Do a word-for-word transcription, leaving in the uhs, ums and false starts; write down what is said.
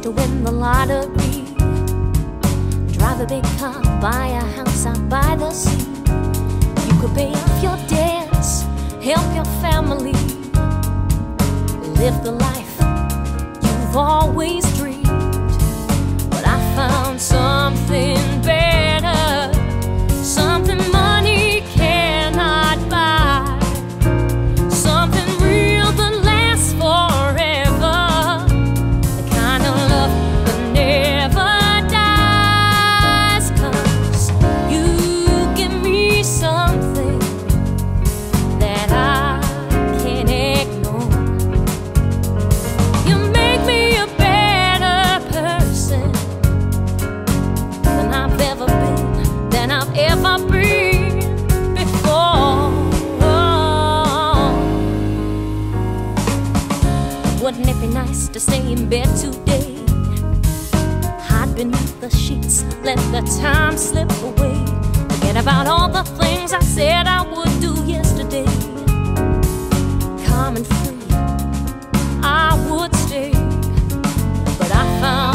to win the lottery, drive a big car, buy a house out by the sea. You could pay off your debts, help your family, live the life you've always dreamed. But I found something better, something money cannot buy, something real that lasts forever, the kind of love that never dies. 'Cause you give me something that I can't ignore. You make me a better person than I've ever been, than I've ever been before. Wouldn't it be nice to stay in bed today, hide beneath the sheets, let the time slip away, forget about all the things I said I would do yesterday. Calm and free, I would stay, but I found